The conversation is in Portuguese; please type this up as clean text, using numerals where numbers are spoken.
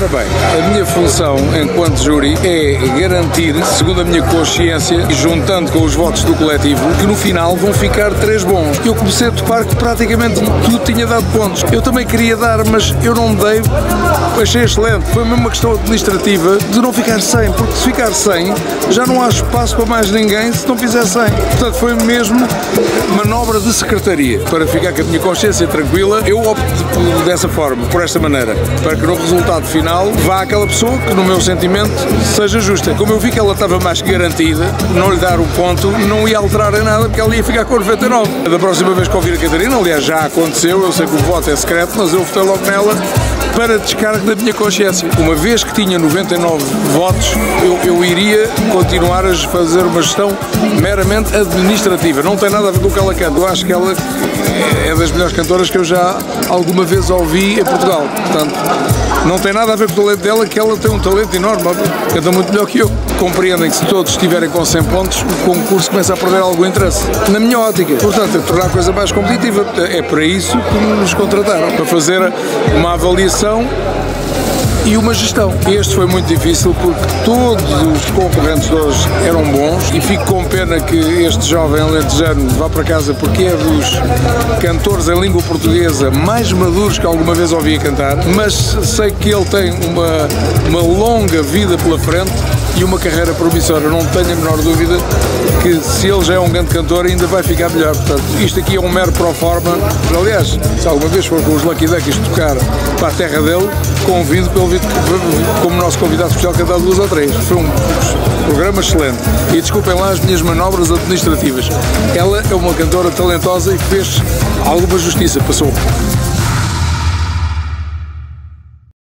Ora bem, a minha função enquanto júri é garantir, segundo a minha consciência e juntando com os votos do coletivo, que no final vão ficar 3 bons. Eu comecei a topar que praticamente tudo tinha dado pontos. Eu também queria dar, mas eu não me dei, achei excelente. Foi mesmo uma questão administrativa de não ficar 100, porque se ficar 100 já não há espaço para mais ninguém se não fizer 100. Portanto, foi mesmo manobra de secretaria para ficar com a minha consciência tranquila. Eu opto dessa forma, por esta maneira, para que no resultado final vá àquela pessoa que, no meu sentimento, seja justa. Como eu vi que ela estava mais que garantida, não lhe dar o ponto não ia alterar em nada, porque ela ia ficar com 99. Da próxima vez que ouvir a Catarina, aliás, já aconteceu, eu sei que o voto é secreto, mas eu votei logo nela para descargo da minha consciência. Uma vez que tinha 99 votos, eu iria continuar a fazer uma gestão meramente administrativa. Não tem nada a ver com o que ela canta. Eu acho que ela é das melhores cantoras que eu já alguma vez ouvi em Portugal. Portanto, não tem nada a ver com o talento dela, que ela tem um talento enorme, canta muito melhor que eu. Compreendem que se todos estiverem com 100 pontos, o concurso começa a perder algum interesse. Na minha ótica. Portanto, é tornar a coisa mais competitiva. É para isso que nos contrataram, para fazer uma avaliação e uma gestão. Este foi muito difícil porque todos os concorrentes de hoje eram bons e fico com pena que este jovem alentejano vá para casa porque é dos cantores em língua portuguesa mais maduros que alguma vez ouvi cantar, mas sei que ele tem uma longa vida pela frente e uma carreira promissora. Não tenho a menor dúvida que se ele já é um grande cantor ainda vai ficar melhor. Portanto, isto aqui é um mero pro forma. Aliás, se alguma vez for com os Lucky Duckies tocar para a terra dele, convido para ele vir como nosso convidado especial cantar 2 ou 3. Foi um programa excelente. E desculpem lá as minhas manobras administrativas. Ela é uma cantora talentosa e fez alguma justiça. Passou.